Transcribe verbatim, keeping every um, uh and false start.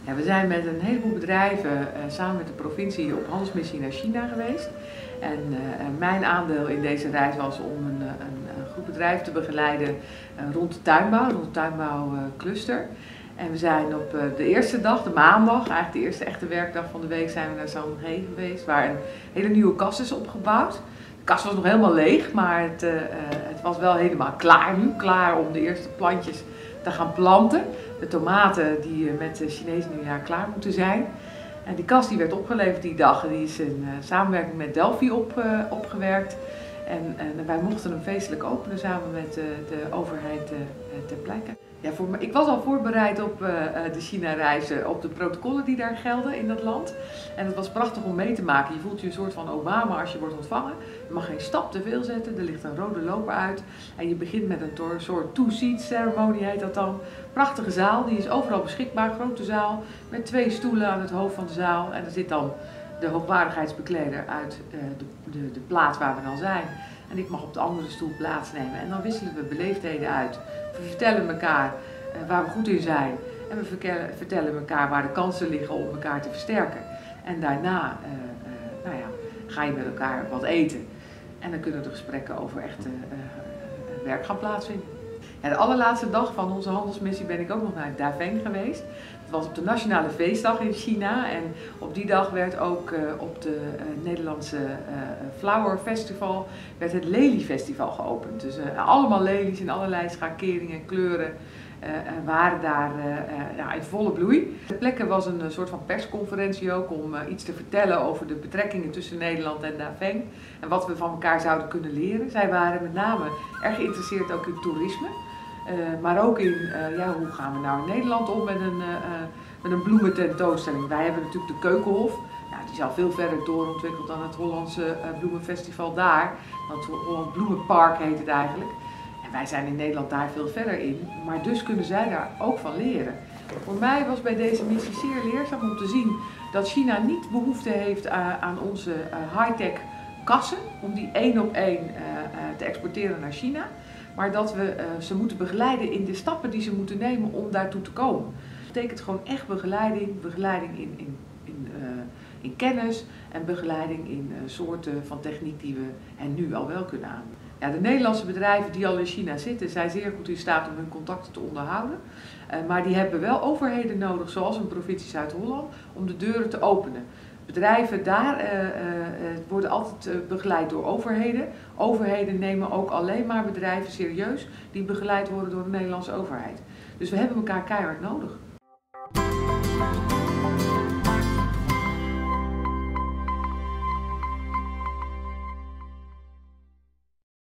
Ja, we zijn met een heleboel bedrijven uh, samen met de provincie op handelsmissie naar China geweest. En uh, mijn aandeel in deze reis was om een, een, een groep bedrijven te begeleiden uh, rond de tuinbouw, rond de tuinbouwcluster. En we zijn op uh, de eerste dag, de maandag, eigenlijk de eerste echte werkdag van de week, zijn we naar Zhanghe geweest, waar een hele nieuwe kast is opgebouwd. De kast was nog helemaal leeg, maar het, uh, het was wel helemaal klaar nu, klaar om de eerste plantjes te gaan planten. De tomaten die met het Chinese nieuwjaar klaar moeten zijn. En die kast die werd opgeleverd die dag en die is in uh, samenwerking met Delphi op, uh, opgewerkt. En, en wij mochten hem feestelijk openen samen met uh, de overheid uh, ter plekke. Ja, voor me, ik was al voorbereid op uh, de China-reizen, op de protocollen die daar gelden in dat land. En het was prachtig om mee te maken. Je voelt je een soort van Obama als je wordt ontvangen. Je mag geen stap te veel zetten, er ligt een rode loper uit. En je begint met een soort two-seat ceremony, heet dat dan. Prachtige zaal, die is overal beschikbaar, grote zaal, met twee stoelen aan het hoofd van de zaal. En er zit dan de hoogwaardigheidsbekleder uit uh, de, de, de plaats waar we dan zijn. En ik mag op de andere stoel plaatsnemen. En dan wisselen we beleefdheden uit. We vertellen elkaar uh, waar we goed in zijn. En we vertellen elkaar waar de kansen liggen om elkaar te versterken. En daarna uh, uh, nou ja, ga je met elkaar wat eten. En dan kunnen de gesprekken over echte uh, uh, werk gaan plaatsvinden. Ja, de allerlaatste dag van onze handelsmissie ben ik ook nog naar Dafeng geweest. Het was op de Nationale Feestdag in China en op die dag werd ook uh, op de uh, Nederlandse uh, Flower Festival werd het Lelie Festival geopend. Dus uh, allemaal lelies in allerlei schakeringen en kleuren uh, waren daar uh, uh, ja, in volle bloei. Ter plekke was een uh, soort van persconferentie ook om uh, iets te vertellen over de betrekkingen tussen Nederland en Dafeng en wat we van elkaar zouden kunnen leren. Zij waren met name erg geïnteresseerd ook in toerisme. Uh, maar ook in, uh, ja, hoe gaan we nou in Nederland om met een, uh, met een bloemententoonstelling. Wij hebben natuurlijk de Keukenhof, ja, die is al veel verder doorontwikkeld dan het Hollandse uh, bloemenfestival daar. Het Holland Bloemenpark heet het eigenlijk. En wij zijn in Nederland daar veel verder in, maar dus kunnen zij daar ook van leren. Voor mij was bij deze missie zeer leerzaam om te zien dat China niet behoefte heeft uh, aan onze uh, high-tech kassen, om die één op één uh, uh, te exporteren naar China. Maar dat we uh, ze moeten begeleiden in de stappen die ze moeten nemen om daartoe te komen. Dat betekent gewoon echt begeleiding, begeleiding in, in, in, uh, in kennis en begeleiding in uh, soorten van techniek die we hen nu al wel kunnen aanbieden. Ja, de Nederlandse bedrijven die al in China zitten zijn zeer goed in staat om hun contacten te onderhouden. Uh, maar die hebben wel overheden nodig, zoals een provincie Zuid-Holland, om de deuren te openen. Bedrijven daar uh, uh, worden altijd uh, begeleid door overheden. Overheden nemen ook alleen maar bedrijven serieus die begeleid worden door de Nederlandse overheid. Dus we hebben elkaar keihard nodig.